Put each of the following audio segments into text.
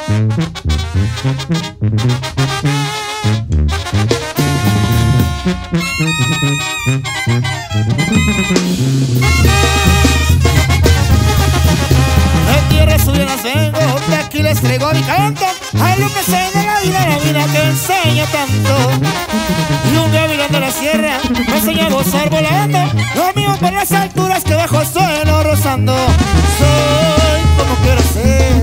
De tierras subieras vengo, de aquí les traigo mi canto. Ay, lo que sé de la vida que enseña tanto. Y un gavilán de la sierra me enseña a gozar volando. Lo mío por las alturas que bajo suelo rozando. Soy como quiero ser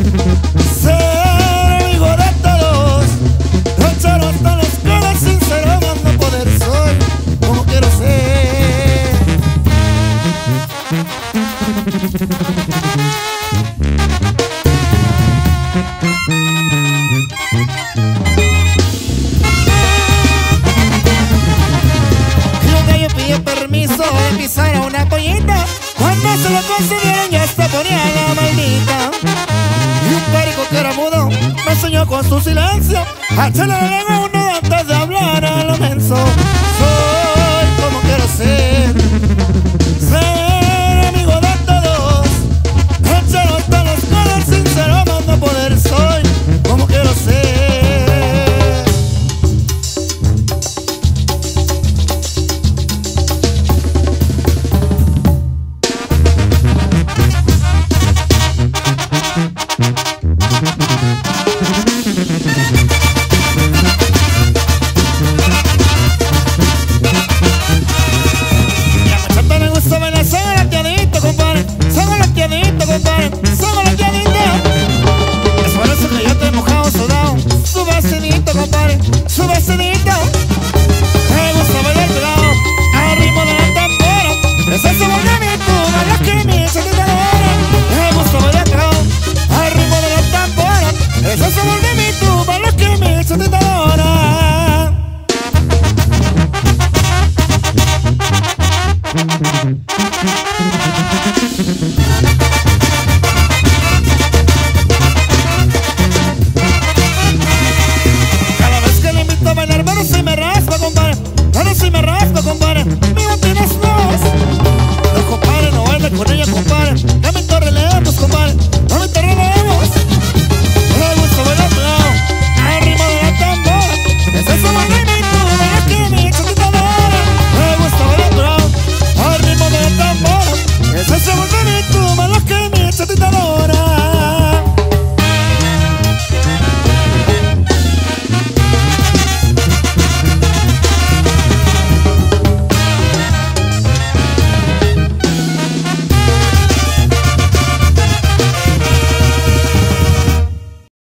amigo de todos. Luchar hasta los codos sincero, no poder. Soy como quiero ser. Y un gallo pidió permiso de pisar a una pollita. Cuando se lo consiguieron ya se ponía la maldita. Y un perico que era mudo me enseñó con su silencio a echarle la lengua a uno antes de hablar a lo menso.